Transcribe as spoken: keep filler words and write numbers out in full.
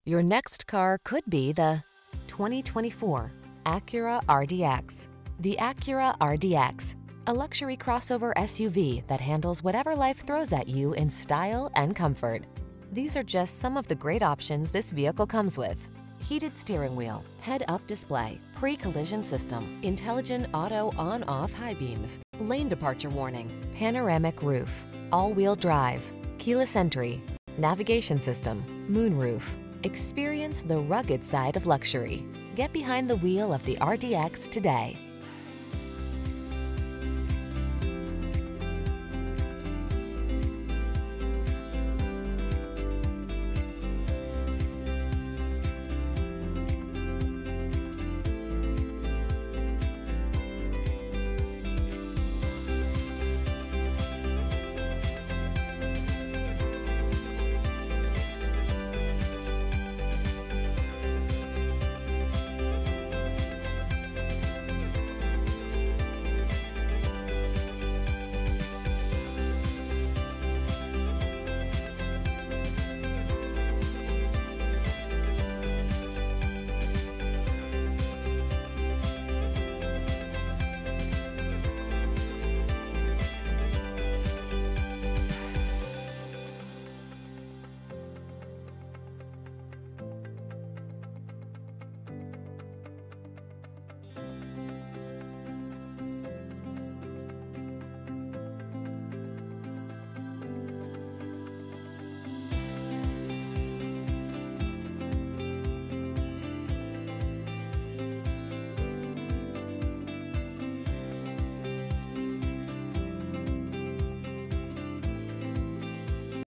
Your next car could be the twenty twenty-four Acura R D X. The Acura R D X, a luxury crossover S U V that handles whatever life throws at you in style and comfort. These are just some of the great options this vehicle comes with: heated steering wheel, head-up display, pre-collision system, intelligent auto on-off high beams, lane departure warning, panoramic roof, all-wheel drive, keyless entry, navigation system, moonroof. Experience the rugged side of luxury. Get behind the wheel of the R D X today.